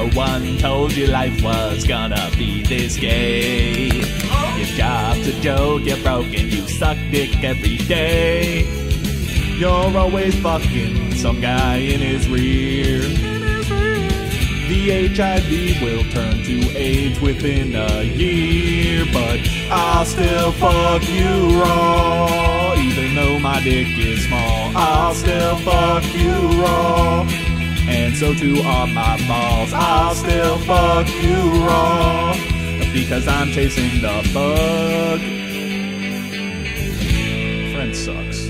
one told you life was gonna be this gay. Your job's a joke, you're broken, you suck dick every day. You're always fucking some guy in his rear. The HIV will turn to AIDS within a year, but I'll still fuck you raw. Even though my dick is small, I'll still fuck you raw. And so too are my balls, I'll still fuck you raw. Because I'm chasing the bug. Friend sucks.